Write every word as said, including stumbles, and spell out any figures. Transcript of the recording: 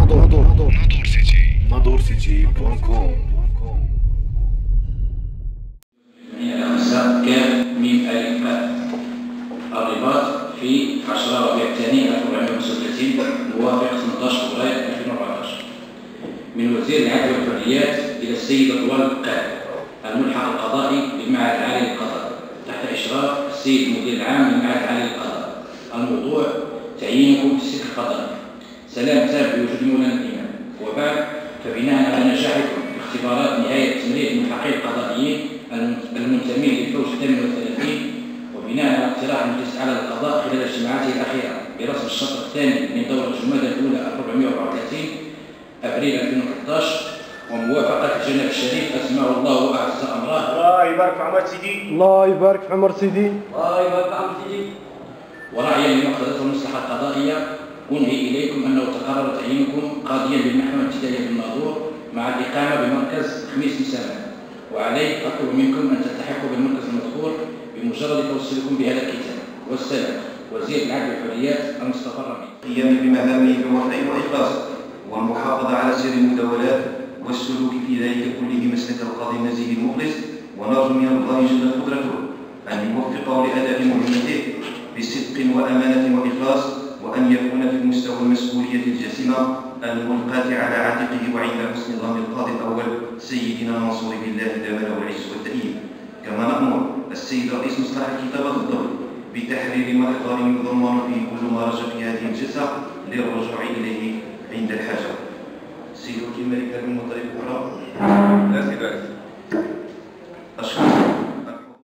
ناظور سيتي ناظور سيتي بوان كوم. خمسة كاف ميم ألف باء. الرباط في عشرة ربيع الثاني ألف وأربعمائة وخمسة وثلاثين موافق ثمانية عشر فبراير ألفين وأربعطاش. من وزير العدل والحريات إلى السيد رضوان القادر الملحق القضائي بالمعهد العالي للقضاء تحت إشراف السيد المدير العام للمعهد العالي للقضاء. الموضوع تعيينكم في السلك القضائي. سلام تام بوجود مولانا الإمام. وبعد فبناء على نجاحكم في اختبارات نهاية تمرير الملحقين القضائيين المنتمين للفوج الثامن والثلاثين، وبناء على اقتراح المجلس الأعلى للقضاء خلال اجتماعاته الأخيرة برسم الشطر الثاني من دورة جمادى الأولى ألف وأربعمائة وأربعة وثلاثين أبريل ألفين وثلاثة عشر، وموافقة جناب الشريف أسماه الله وأعز أمره. الله يبارك في عمر سيدي. الله يبارك في عمر سيدي. الله يبارك في عمر سيدي. ورعيا لما اقتضته المصلحة القضائية أنهي إليكم أنه تقرر تعيينكم قاضيا بالمحكمة الابتدائية بالناظور مع الإقامة بمركز خميس مسامة، وعليه أطلب منكم أن تلتحقوا بالمركز المذكور بمجرد توصيلكم بهذا الكتاب. والسلام. وزير العدل والحريات المصطفى الرمي. القيام بمهامه بوفاء وإخلاص والمحافظة على سير المداولات والسلوك في ذلك كله مسلك القاضي النزيه المخلص، ونرجو من الله جل قدرته أن يوفقه لأداء مهمته بصدق وأمانة وإخلاص، وأن يكون في مستوى المسؤولية الجسيمة الملقاة على عاتقه وعند حسن ظن القاضي الأول سيدنا منصور بالله دامنا والعز والتأييد. كما نأمر السيد رئيس مصلحة الكتابة الضبط بتحرير ما إقرار يضمن فيه كل ما رجع في هذه الجلسة للرجوع إليه عند الحاجة. سيد الكلمة لكلمة طريق أخرى. لا سيد